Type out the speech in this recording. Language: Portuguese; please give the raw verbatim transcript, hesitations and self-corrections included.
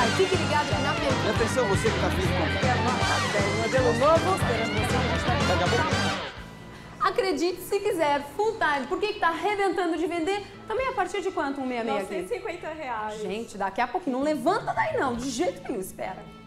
Vai, fique ligado aqui na frente. Já pensou você que tá feliz com Modelo novo. Daqui a pouco. Acredite se quiser, full time. Por que que tá arrebentando de vender? Também a partir de quanto um sessenta e seis aqui? novecentos e cinquenta reais. Gente, daqui a pouco não levanta daí não, de jeito nenhum, espera.